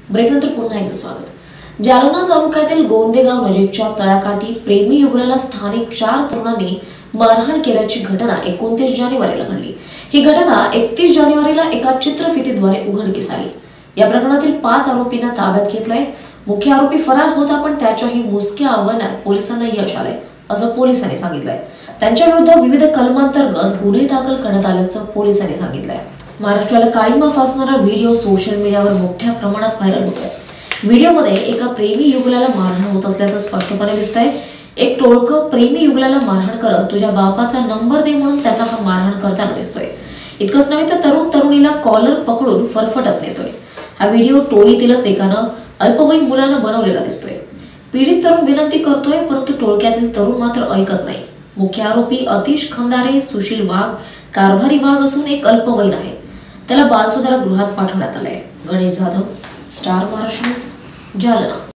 ब्रेकनंतर पुन्हा एकदा स्वागत। जालना तालुक्यातील गोंदेगाव नजीकच्या तळ्याकाठी प्रेमी युगलाला स्थानिक 4 तरुणांनी मारहाण केल्याची घटना 29 जानेवारीला घडली। ही घटना 31 जानेवारीला एका चित्रफितीद्वारे उघडकीस आली। या प्रकरणातील 5 आरोपींना ताब्यात घेतलंय। मुख्य आरोपी फरार होता, पण त्याच्याही मुसक्या आव्हानात पोलिसांना यश आलंय असं पोलिसांनी सांगितलंय। त्यांच्या विरुद्ध विविध कलमांतर्गत गुन्हे दाखल करण्यात आल्याचं पोलिसांनी सांगितलंय। महाराष्ट्राला काळीमा फासणारा व्हिडिओ सोशल मीडियावर मोठ्या प्रमाणात व्हायरल होतोय। व्हिडिओमध्ये एका प्रेमी युगलाला मारहाण होत असल्याचं स्पष्टपणे दिसतंय। एक टोळकं प्रेमी युगलाला मारहाण करत तुझ्या बापाचा नंबर दे म्हणून त्यांना हा मारहाण करताना दिसतोय। इतकंच नव्हे तर तरुणीला कॉलर पकडून फरफटत नेतोय। हा व्हिडिओ टोळीतीलच एकानं अल्पवयीन मुलानं बनवलेला दिसतोय। पीडित तरुण विनंती करतोय, परंतु टोळक्यातील तरुण मात्र ऐकत नाही। मुख्य आरोपी अतिश खंदारे, सुशील वाघ, कारभारी वाघ असून एक अल्पवयीन आहे। त्याला बालसुधार गृहात पाठवण्यात आलंय। गणेश जाधव, स्टार महाराष्ट्र, जालना।